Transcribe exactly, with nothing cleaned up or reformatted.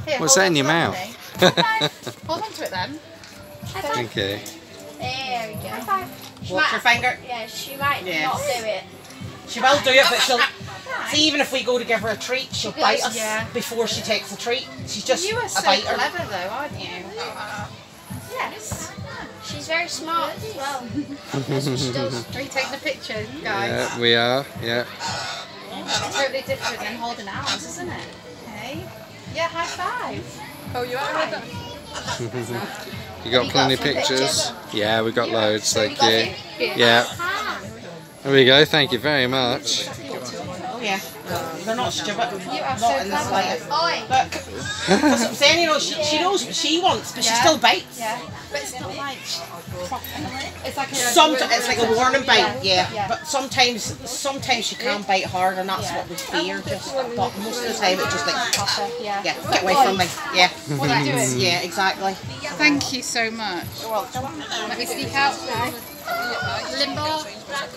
Here, What's that in your mouth? Hold on to it then. Okay. There we go. Watch your finger. Yeah, she might Yeah. not do it. She will do it, but she'll... See, even if we go to give her a treat, she'll bite us yeah. before she takes the treat. She's just You are a so biter. clever though, aren't you? Yes. She's very smart as well. That's what she does. Are you taking a picture, guys? Yeah, we are. Yeah. It's totally different than holding ours, isn't it? Okay. Yeah, high five. Oh, you are right. You got you plenty got of some pictures? pictures? Yeah, we got loads. So Thank you got you. it? Yeah. Ah. There we go. Thank you very much. Oh yeah, they're not stupid. You are Not so in the clever. slightest. Oi. Look, that's what I'm saying. You know, she, she knows what she wants, but she Yeah. still bites. Yeah, but it's not like it's like a Sometimes it's like a warning bite, yeah. Yeah. Yeah. But sometimes, sometimes she can bite hard, and that's what we fear. Just, but most of the time, it's just like, yeah. yeah, get away from me. Yeah, What are you doing? yeah, exactly. Thank you so much. Let me sneak out. Limbo.